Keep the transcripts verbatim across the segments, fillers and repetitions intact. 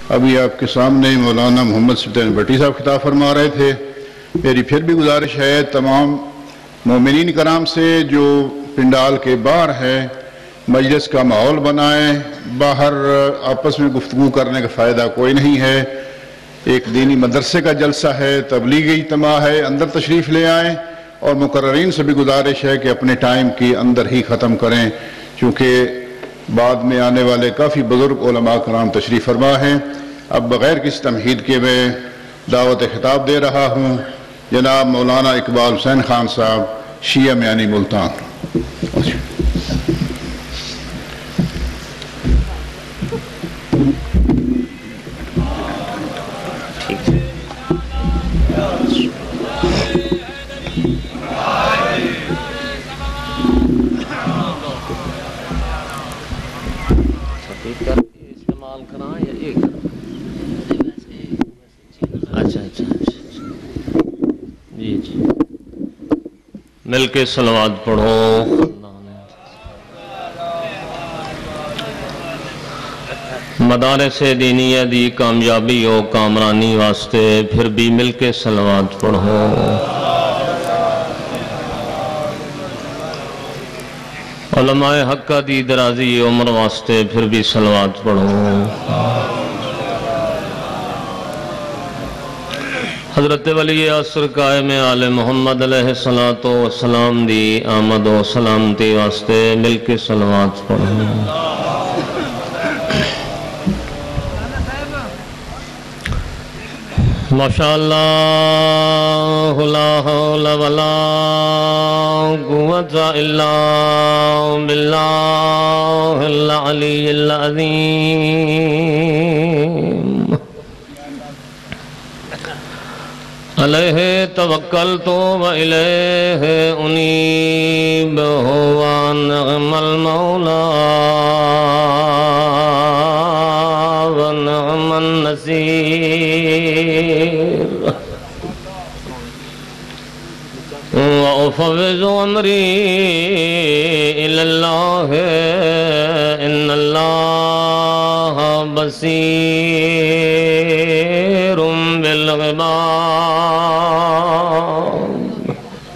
ابھی آپ کے سامنے مولانا محمد سلطان بٹی صاحب خطاب فرما رہے تھے. میری پھر بھی گزارش ہے تمام مومنین کرام سے جو پنڈال کے باہر ہے مجلس کا ماحول بنائیں. باہر آپس میں گفتگو کرنے کا فائدہ کوئی نہیں ہے. ایک دینی مدرسے کا جلسہ ہے, تبلیغی اجتماع ہے, اندر تشریف لے آئیں. اور مقررین سے بھی گزارش ہے کہ اپنے ٹائم کی اندر ہی ختم کریں, چونکہ بعد میں آنے والے کافی بزرگ علماء کرام تشریف فرما ہیں. اب بغیر کسی تمہید کے میں دعوت خطاب دے رہا ہوں جناب مولانا اقبال حسین خان صاحب, شیعہ میانی ملتان. مل کے صلوات پڑھو. مدارس دینیہ دی کامیابی و کامرانی واسطے پھر بھی مل کے صلوات پڑھو. علماء حقہ دی درازی عمر واسطے پھر بھی صلوات پڑھو. حضرت ولی عصر قائم آل محمد علیہ السلام دی آمد و سلامتی واسطے مل کے صلوات پڑھو. ماشاءاللہ لا حول ولا قوة الا باللہ العلی العظیم. علیہ توکلت و الیہ انیب ہوا نعم المولا و نعم النصیر. وأفوض أمري إلى الله إن الله بصير بالعباد.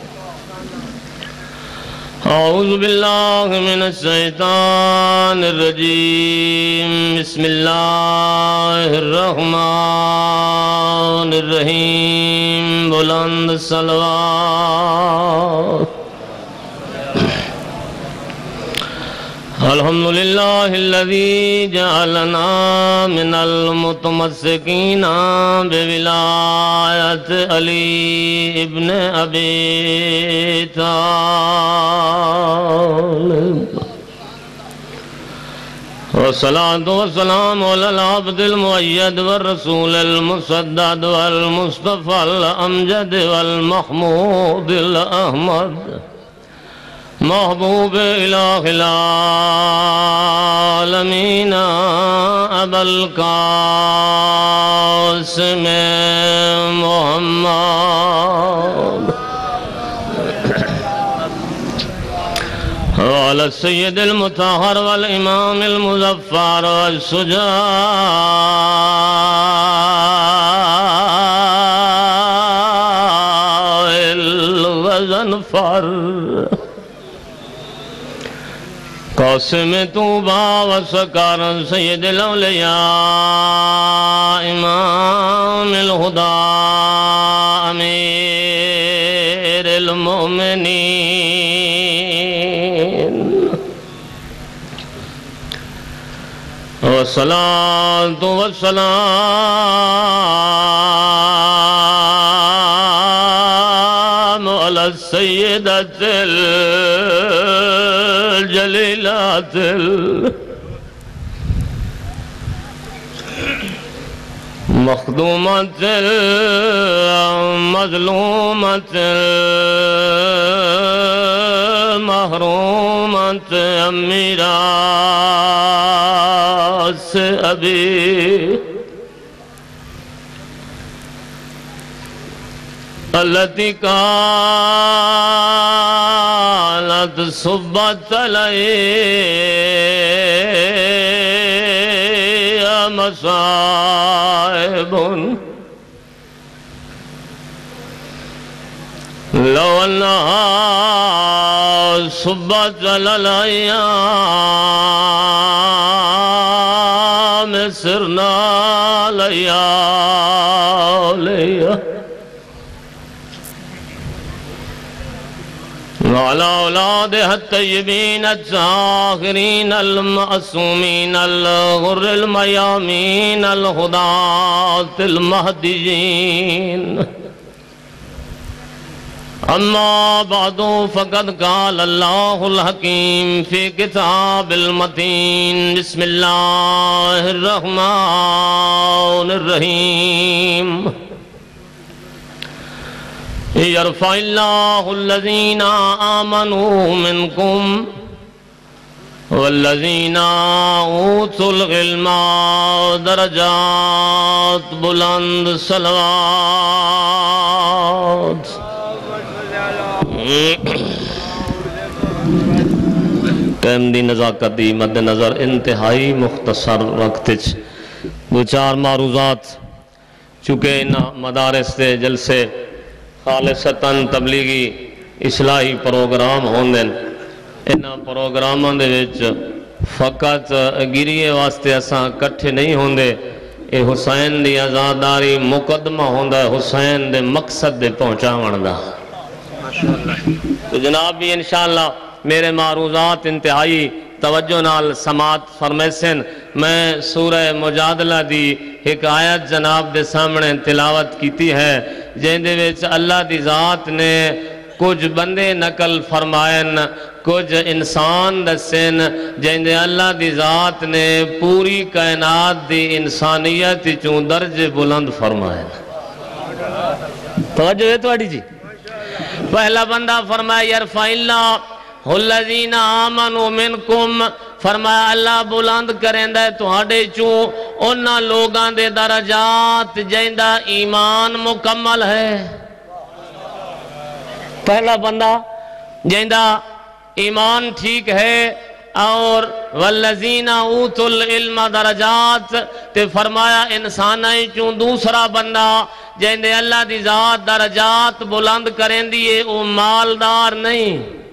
أعوذ بالله من الشيطان الرجيم. بسم الله الرحمن الرحيم. بلند الصلوات. الحمد لله الذي جعلنا من المتمسكين بولاية علي ابن أبي طالب. والصلاة والسلام على العبد المؤيد والرسول المسدد والمصطفى الأمجد والمحمود الأحمد محبوب إله العالمين أبا القاسم محمد وعلى السيد المطهر والإمام المظفر والشجاع الغضنفر قاسم طوبى وسكر سيد الأولياء إمام الهدى أمير المؤمنين. والصلاة والسلام على السيدة الجليلات المخدومة المظلومة المحرومة ميراث أبي التي كانت صبت علي لمصائب لو أنها صبت على الأيام سرنا ليالي وعلى أولادها الطيبين الطاهرين المعصومين الغر الميامين الهداة المهديين أما بعد فقد قال الله الحكيم في كتاب المتين بسم الله الرحمن الرحيم يرفع الله الذين آمنوا منكم والذين أوتوا العلم درجات بلند صلوات ٹائم دی نزاکت دی مد نظر انتہائی مختصر وقت دو چار معروضات چونکہ ان مدارس دے جلسے خالصتاً تبلیغی اصلاحی پروگرام ہوندے ان پروگراموں دے وچ فقط گریے واسطے اساں کٹھے نہیں ہوندے اے حسین دی آزاداری مقدمہ ہوندا ہے حسین دے مقصد دے پہنچاون دا تو جناب بھی انشاءاللہ میرے معروضات انتہائی توجہ نال سماعت فرمیسن میں سورہ مجادلہ دی ایک آیت جناب دے سامنے تلاوت کیتی ہے جن دے وچ اللہ دی ذات نے کچھ بندے نقل فرمائن کچھ انسان دسن جن دے اللہ دی ذات نے پوری کائنات دی انسانیت چون درج بلند فرمائن توجہ ہے توڑی جی پہلا بندہ فرمایا یرفع اللہ الذین آمنوا منکم فرمایا اللہ بلند کریں دے تہاڈے چوں انہا لوگاں دے درجات جیندہ ایمان مکمل ہے پہلا بندہ جیندہ ایمان ٹھیک ہے اور والذین اوتوا العلم درجات تے فرمایا انسانائی چوں دوسرا بندہ جیندے اللہ دی ذات درجات بلند کریں دیئے او مالدار نہیں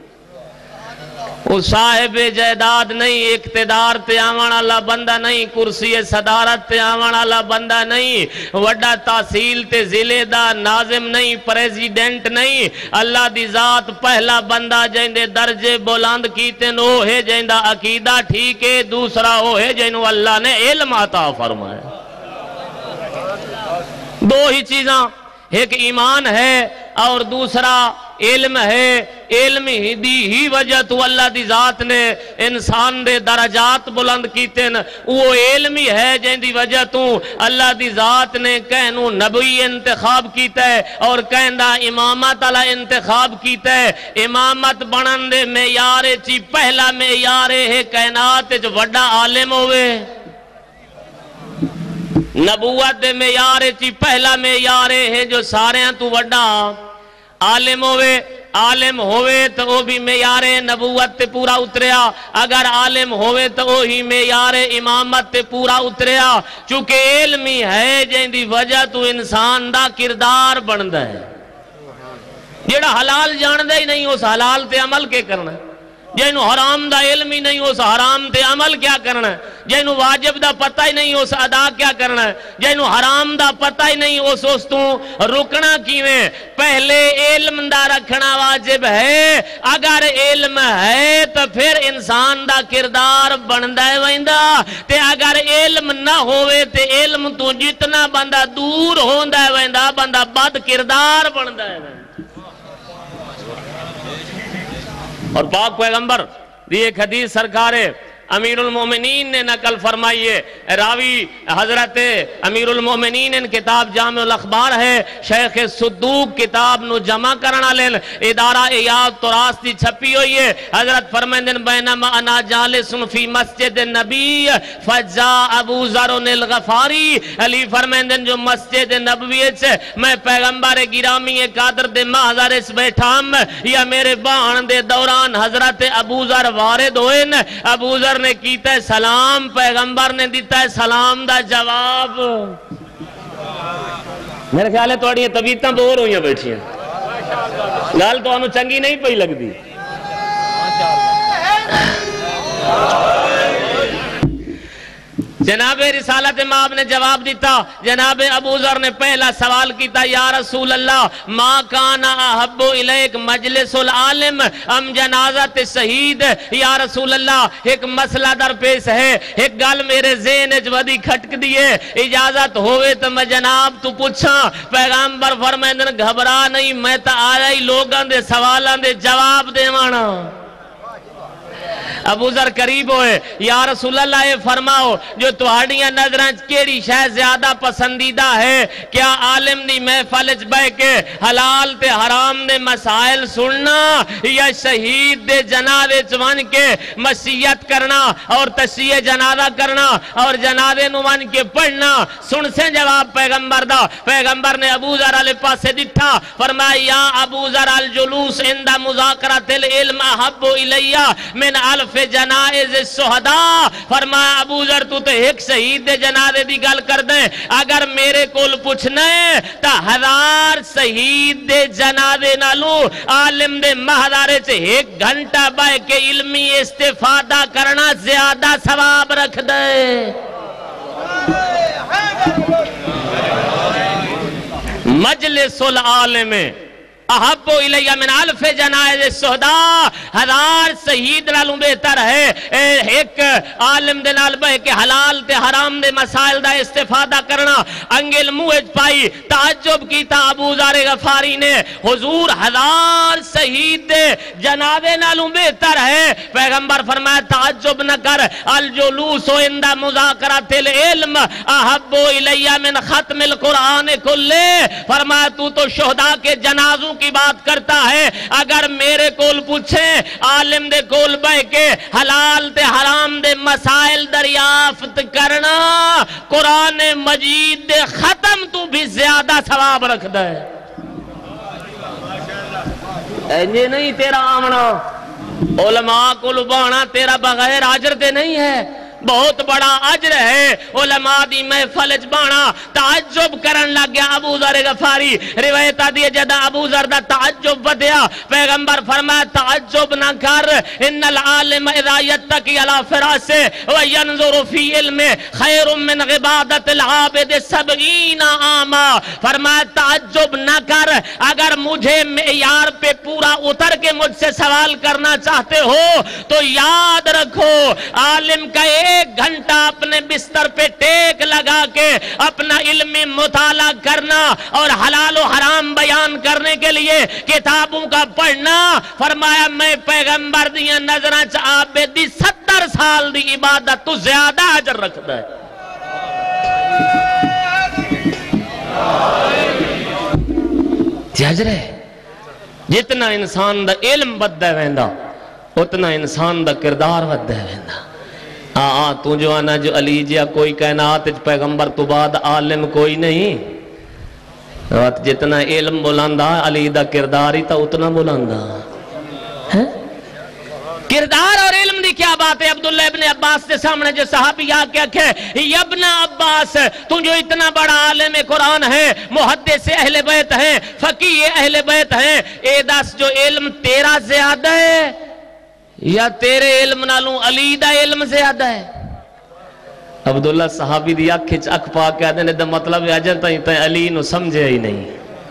وہ صاحب جائیداد نہیں اقتدار تے آوان والا بندہ نہیں کرسی صدارت تے آوان والا بندہ نہیں وڈا تحصیل تے ضلع دا ناظم نہیں پریزیڈنٹ نہیں اللہ دی ذات پہلا بندہ جیندے درجے بلند کیتے نو ہے جیندہ عقیدہ ٹھیک ہے دوسرا ہو ہے جینو اللہ نے علم عطا فرمایا دو ہی چیزاں ایک ایمان ہے اور دوسرا علم ہے علم ہی دی ہی وجہ تو اللہ دی ذات نے انسان دے درجات بلند کیتے ہیں وہ علم ہی ہے جن دی وجہ تو اللہ دی ذات نے کہنو نبی انتخاب کیتا ہے اور کہندہ امامت علی انتخاب کیتا ہے امامت بنن دے معیارے چی پہلا معیارے ہے کائنات جو وڈا عالم ہوئے نبوت دے معیارے چی پہلا معیارے ہے جو سارے ہیں تو وڈا عالم ہوئے عالم ہوئے تو وہ بھی معیار نبوت تے پورا اتریا اگر عالم ہوئے تو وہی معیار امامت تے پورا اتریا چونکہ علمی ہے جن دی وجہ تو انسان دا کردار بندا ہے جیڑا حلال جاندے ہی نہیں اس حلال تے عمل کے کرنا ہے جینو حرام دا علم ہی نہیں اس حرام تے عمل کیا کرنا ہے جینو واجب دا پتہ ہی نہیں اس ادا کیا کرنا ہے جینو حرام دا پتہ ہی نہیں اس اس تو رکنا کیویں پہلے علم دا رکھنا واجب ہے اگر علم ہے تو پھر انسان دا کردار بندا ہے ویندا تے اگر علم نہ ہوئے تے علم تو جتنا بندہ دور ہوندا ہے ویندا بندہ بد کردار بندا ہے اور پاک پیغمبر دی ایک حدیث سرکار امیر المومنین نے نقل فرمائیے راوی حضرت امیر المومنین ان کتاب جامع الاخبار ہے شیخ صدوق کتاب نو جمع کرنا لین ادارہ ایاد تراس دی چھپی ہوئی ہے حضرت فرمائندن بینما انا جالس فی مسجد نبی فجا ابو ذرن الغفاری علی فرمائندن جو مسجد نبوی سے میں پیغمبر گرامی قادر دے محضر اس بیٹھام یا میرے باہن دے دوران حضرت ابو ذر وارد ہوئے ابو ذر ذر نے کیتا ہے سلام، پیغمبر نے دیتا ہے سلام دا جواب۔ میرے خیال ہے توڑی طبیعتاں بور ہوئی ہیں بیٹھی ہیں، گال تو انہوں چنگی نہیں پئی لگ دی۔ جناب رسالت مآب نے جواب دیتا، جناب ابو ذر نے پہلا سوال کیتا، یا رسول اللہ ما کانا احب الیک مجلس العالم ام جنازت شہید؟ یا رسول اللہ ایک مسئلہ در پیش ہے، ایک گل میرے ذہن وچ ودی کھٹک دیئے، اجازت ہوئے تو میں جناب تو پوچھاں۔ پیغمبر فرمائے گھبرا نہیں، میں تا آیا ہی لوگاں دے سوالاں دے جواب دے وانا۔ ابو ذر قریب ہوئے، یا رسول اللہ یہ فرماؤ جو تہاڑیاں نظریں کیڑی شے زیادہ پسندیدہ ہے؟ کیا عالم دی محفل وچ بیٹھ کے حلال تے حرام دے مسائل سننا، یا شہید دے جنازے وچ ون کے مسیت کرنا اور تشیع جنازہ کرنا اور جنازے نو ون کے پڑھنا؟ سن سے جواب پیغمبر دا۔ پیغمبر نے ابو ذر علیہ پاسے دٹھا، فرمایا یا ابو ذر الجلوس عند مذاکرۃ العلم احب الیہ من الف جنائز الشہداء۔ فرمایا ابو ذر تو تے ایک شہید دے جنازے دی گل کر دیں، اگر میرے کول پوچھنا ہے تا ہزار شہید دے جنازے نالو عالم دے محضارے سے ایک گھنٹہ بے کے علمی استفادہ کرنا زیادہ ثواب رکھ دے۔ مجلس العالم احب الیہ من الف جنائز الشہداء، ہزار شہید نالوں بہتر ہے ایک عالم دے نال بہ کے حلال تے حرام دے مسائل دا استفادہ کرنا۔ انگل موج پائی، تعجب کیتا ابو ذر غفاری نے، حضور ہزار شہید دے جنازے نالوں بہتر ہے۔ پیغمبر فرمایا تعجب نہ کر، الجلوس عند مذاکرۃ العلم احب الیہ من ختم القرآن کلہ۔ فرمایا تو تو شہداء کے جنازوں کی بات کرتا ہے، اگر میرے کول پوچھیں عالم دے کول بہ کے حلال تے حرام دے مسائل دریافت کرنا، قرآن مجید دے ختم تو بھی زیادہ ثواب رکھ دے۔ اینے نہیں تیرا آمنا، علماء کو لبانا تیرہ بغیر عجر دے نہیں ہے، بہت بڑا عجر ہے علماء دی محفل وچ بانا۔ تعجب کرن لگ گیا ابو ذر غفاری، روایت دی جدا ابو ذر دا تعجب ودیا۔ پیغمبر فرمایا تعجب نہ کر، ان العالم اذا یتقی علی فراسہ وینظر فی علم خیر من عبادت العابد سبعین عاما۔ فرمایا تعجب نہ کر، اگر مجھے معیار پہ پورا اتر کے مجھ سے سوال کرنا چاہتے ہو تو یاد رکھو عالم کا ایک ایک گھنٹہ اپنے بستر پہ ٹیک لگا کے اپنا علمی مطالعہ کرنا اور حلال و حرام بیان کرنے کے لیے کتابوں کا پڑھنا، فرمایا میں پیغمبر دیاں نظریں چ عابد دی ستر سال دی عبادت تو زیادہ اجر رکھتا ہے۔ اجر ہے جتنا انسان دا علم بدہ ویندا اتنا انسان دا کردار بدہ ویندا۔ آہ تو جو آنا جو علی جیا کوئی کائنات پیغمبر تو بعد عالم کوئی نہیں، جتنا علم بلاندا علی دا کردار ہی تا اتنا بلاندا۔ کردار اور علم دی کیا بات ہے؟ عبداللہ ابن عباس کے سامنے جو صحابی آکے کہے ابن عباس تو جو اتنا بڑا عالم قرآن ہے، محدث اہل بیت ہیں، فقیہ اہل بیت ہیں، اے دس جو علم تیرا زیادہ ہے یا تیرے علم نالوں علی دا علم زیادہ ہے؟ عبداللہ صحابی دی آنکھ کھچ اکھ پا کے آدھے دا مطلب ہے اجر تائیں تائیں علی نو سمجھے ہی نہیں۔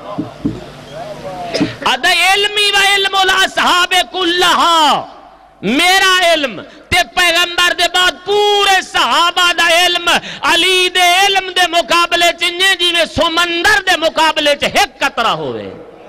ادھا علمی و علم الاصحاب کلہا، میرا علم تے پیغمبر دے بعد پورے صحابہ دا علم علی دے علم دے مقابلے چنجے جی میں سمندر دے مقابلے چ ایک قطرہ ہوئے۔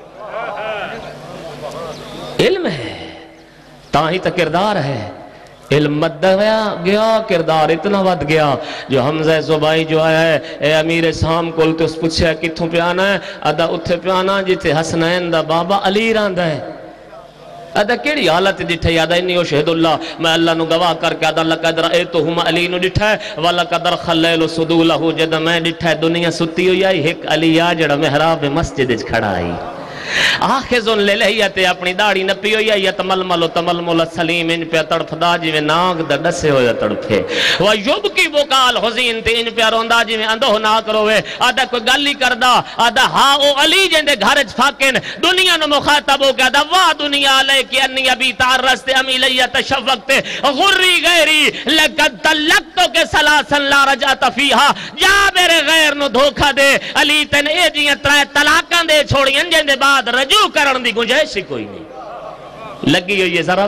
علم ہے تاہی تا کردار ہے، علم مد گیا کردار اتنا ود گیا۔ جو حمزہ زبائی جو آیا ہے اے امیر شام کول تو اس پوچھا کتھوں پیانا ہے؟ ادا اتھے پیانا جیتے حسنین دا بابا علی راندہ ہے۔ ادا کیڑی حالت ڈٹھا ہے؟ ادا انی و شہد اللہ، میں اللہ نو گواہ کر کے ادا لقد رأیتہم علی نو ڈٹھا ہے وَلَقَدْ خَلَّيْلُ صُدُولَهُ جد میں ڈٹھا ہے دنیا ستی ہوئی آئی ایک علی آ جڑا محراب مسجد کھڑا آئی۔ آخذ للیت اپنی داڑی نپی ہوئی ہے تململ تململ سلیم ان پہ تڑفدا جی میں ناگ دا ڈسے ہویا تڑپے ویوب کی وکال حزین تے ان پہ روندا جی میں اندھو نہ کروے آدھا کوئی گلی کردہ آدھا ہاں او علی جندے گھرج فاکن دنیا نو مخاطب ہو کے آدھا واہ دنیا لے کہ انی ابھی تارست امی لیا تشفقت غری غیری لقد تلقتو کے سلاسن لا رجعت فیہا جا میرے غیر نو دھوکہ دے علی تین اے جیاں ترائے طلاقاں دے چھوڑی انجین دے بعد رجوع کرن دی گنجائش کوئی نہیں لگی ہوئی ہے ذرا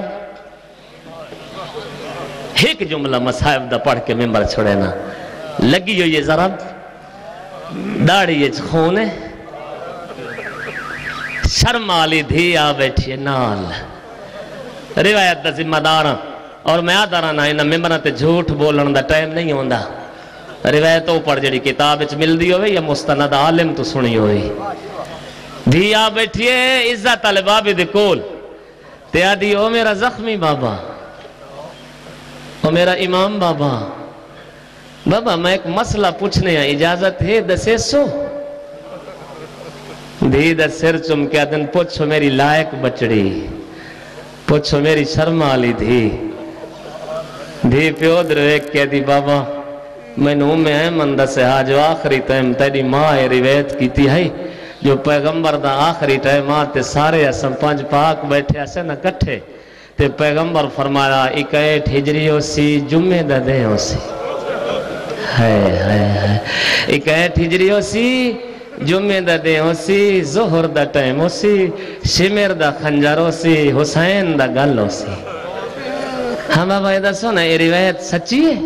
ایک جملہ مصائب دا پڑھ کے ممبر چھوڑے نا لگی ہوئی ہے ذرا داڑی یہ خون ہے شرم آلی دھی آ بیٹھئے نال روایت دا ذمہ دارا اور میں آدھا رہا نا انہا ممبرہ تے جھوٹ بولن دا ٹائم نہیں ہوندہ روایتوں پڑھ جڑی کتاب اچھ مل دی ہوئی یا مستند عالم تو سنی ہوئی دھی آ بیٹھئے عزت الباب دے کول تے آدھی او میرا زخمی بابا او میرا امام بابا بابا میں ایک مسئلہ پوچھنے ہیں اجازت ہے دسے سو دھی دا سر چم کیا دن پوچھو میری لائق بچڑی پوچھو میری شرم آلی دھی دھی پیود رویک کیا دی بابا میں نو میں احمد سے آجو آخری ٹائم تیری ماں روایت کی تھی ہے جو پیغمبر دا آخری ٹائم آتے سارے اسم پانچ پاک بیٹھے اسے نہ کٹھے تے پیغمبر فرمایا اکیٹ ہجری ہو سی جمعہ دا دے ہو سی ہائے ہائے ہائے اکیٹ ہجری ہو سی جمعہ دا دے ہو سی ظہر دا ٹائم ہو سی شمر دا خنجر ہو سی حسین دا گل ہو سی ہاں بابا یہ دا سونا یہ روایت سچی ہے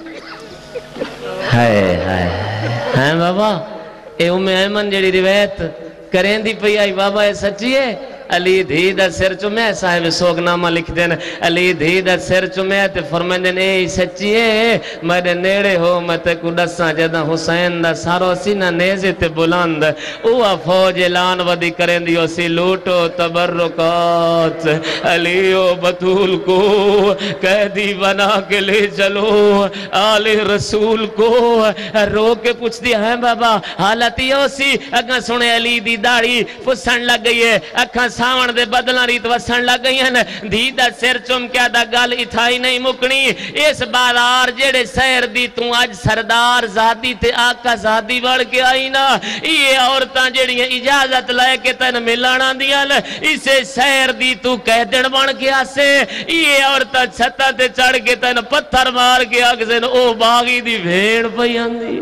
ہائے ہائے ہائے بابا اے ام ایمن جڑی روایت کریں دی پئی آئی بابا یہ سچی ہے علی دھی دا سر چمیں صاحب سوگنامہ لکھ دین علی دھی دا سر چمیں تے فرمائیں دین اے سچی ہے میرے نیڑے ہو میں تے کو ڈساں جدہ حسین دا سارو سی نہ نیزے تے بلند اوہ فوج اعلان ودی کریں دیو سی لوٹو تبرکات علی و بطول کو قیدی بنا کے لے چلو آل رسول کو رو کے پوچھ دیا ہے بابا حالت یہ سی اگاں سنے علی دی داڑی پسن لگ گئی ہے اکھاں ساون دے بدلہ ریت وسن لگ گئی ہیں دھی دا سر چم کیا دا گل اتھائی نہیں مکنی اس بارار جڑے سیر دی تو آج سردار زادی تے آقا زادی بڑھ کے آئی نا یہ عورتاں جڑی اجازت لائے کے تن ملانا دیا اسے سیر دی تو کہہ دن بڑھ کے آسے یہ عورتاں چھتا تے چڑھ کے تن پتھر مار کے آگزن او باغی دی بھیڑ پیان دی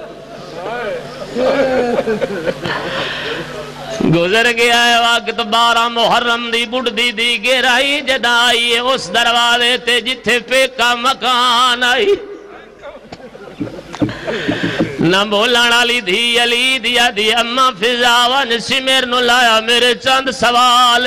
گزر گیا ہے وقت بارہ محرم دی بڑھ دی دی گرائی جدائی اس دروازے تے جتھے پہ کا مکان آئی نہ بولانا لی دھی علی دیا دی اما فضاون سمیر نو لایا میرے چند سوال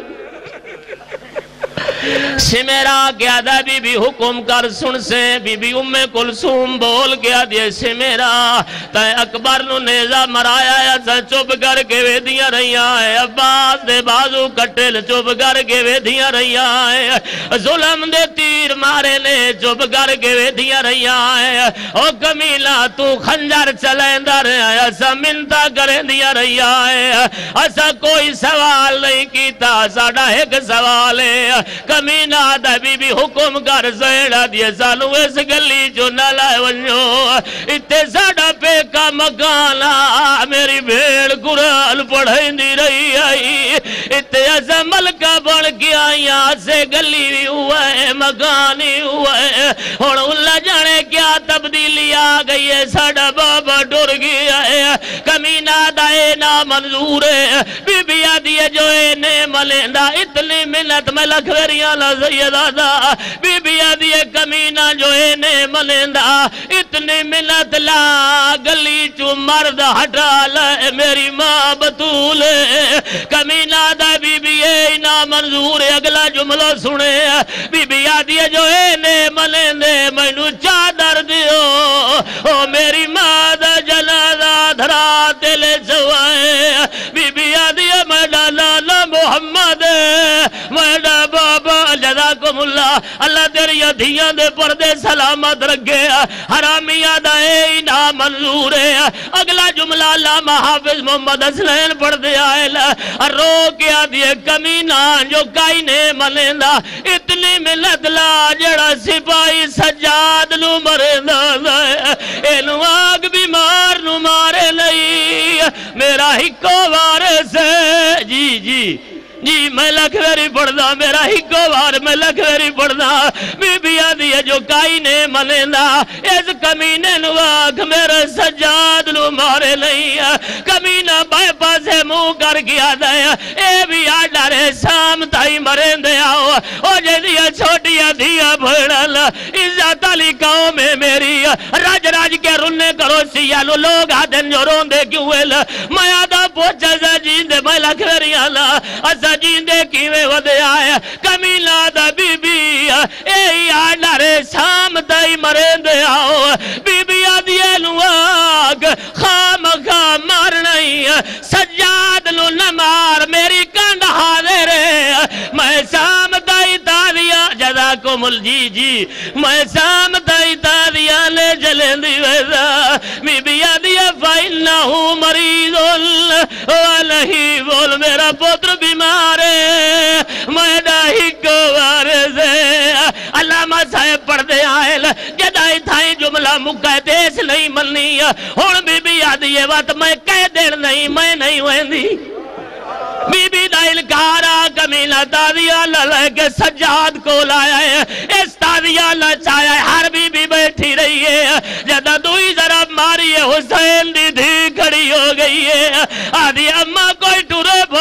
سمیرا کیا دا بی بی حکم کر سن سے بی بی ام کلثوم بول گیا دیا سمیرا تے اکبر نو نیزہ مرایا یا سا چپ کر کے وے دیا رہی آئے عباس دے بازو کٹل چپ کر کے وے دیا رہی آئے ظلم دے تیر مارے لے چپ کر کے وے دیا رہی آئے او کمیلہ تو خنجر چلیں در آیا سا منتا کریں دیا رہی آئے ایسا کوئی سوال نہیں کیتا ساڑا ایک سوال ہے کمینہ دا بی بی حکم کر زیڑا دیے سالو اس گلی جو نہ لائے ونجو اتے ساڑا پہ کا مکانا میری بھیڑ قرآن پڑھیں دی رہی آئی اتے ایسا ملکہ بڑھ کے آئیا سے گلی ہوا ہے مکانی ہوا ہے اور اللہ جانے کیا تبدیلی آگئی ہے ساڑا بابا ڈر گیا ہے کمینہ دا اے نا منظور ہے بی بی آدھیے جو اے نے ملیندہ اتنی منت میں لکھوری سیدہ بی بی آدھیے کمینہ جو اے نے ملیندہ اتنی منت لا گلی چو مرد ہٹا لے میری ماں بطول کمینہ دا بی بی اے نا منظور اگلا جملہ سنے بی بی آدھیے جو اے نے ملیندے میں نو چادر دیو او میری ماں دا جنازہ دھرا دل سوائے بی بی آدھیے میں ڈالا محمد میں ڈا بابا جزاکم اللہ اللہ تیری دھیاں دے پردے سلامت رکھے حرامیاں دا اے نہ منظور ہے اگلا جملہ علامہ حافظ محمد حسنین پڑھ دے آئے رو کے آدھے کمینہ جو کائی نے ملیندہ اتنی ملت لا جڑا سپاہی سجاد نو مرندہ اینو آگ بیمار نو مارے لئی میرا ہکو وارث ہے جی جی جی میں لکھ ویری پڑھدا میرا ہکو وار میں لکھ ویری پڑھدا بی بی آدھی ہے جو کائی نے ملیندہ اس کمینے نو آگ میرے سجاد نو مارے نہیں کمینہ بائے پاسے منہ کر گیا دے اے بھی آڈا رے سام تائی مرندے آؤ او جے دیا چھوٹیا دیا بھڑل عزت علی قوم میں میری راج راج کے رننے کرو سیالو لوگ آدھن جو روندے کیوں ہے میں آدھا پوچھا سا جیندے میں لکھ ویری آلہ اسا جیندے کیویں ودے آئے کمیلہ دا بی بی اے آڈا رے سام تائی مرندے آؤ بی بی آدھیے نو آگ خام خام مارنائی سجاد نو نمار میری کانڈ حاضر ہے میں سام تائی تاریاں جزاکم الجی جی میں سام تائی تاریاں لے جلیں دی ویزا بی بی آدھیے فائنہو مریض والہی بول میرا پتر بیمارے میں ڈاہی کو وارث ہے علامہ صاحب پڑھ دے آئل جدائی تھائی جملہ مکہ دیس نہیں ملنی ہون بی بی آدھیے وقت میں کہہ دیر نہیں میں نہیں ہوئندی بی بی دا انکارا کمینہ تاذیہ لے کے سجاد کو لایا ہے اس تاذیہ لچایا ہے ہر بی بی بیٹھی رہی ہے جدہ دوئی ضرب ماری ہے حسین دی دھی کھڑی ہو گئی ہے آدھی اممہ کوئی ٹورے